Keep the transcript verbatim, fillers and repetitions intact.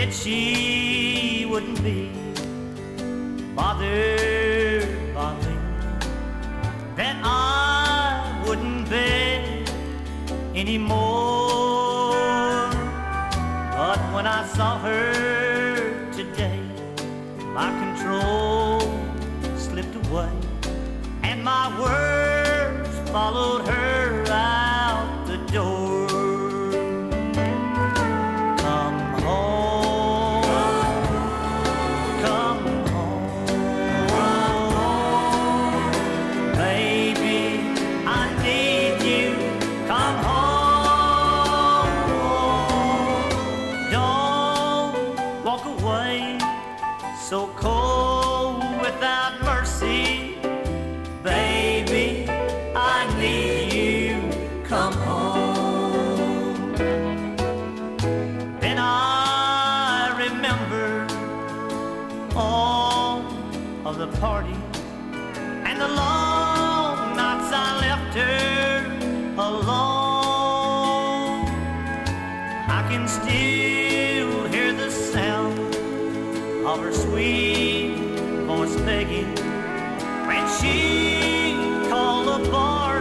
Said she wouldn't be bothered by me, that I wouldn't beg anymore. But when I saw her today, my control slipped away, and my words followed her out the door. Come home, come home, baby, I need you. Come home, don't walk away so cold without mercy, baby, I need you. Come home. Then I remember all of the parties and the long nights I left her alone. I can still hear the sound of her sweet voice begging when she called the bar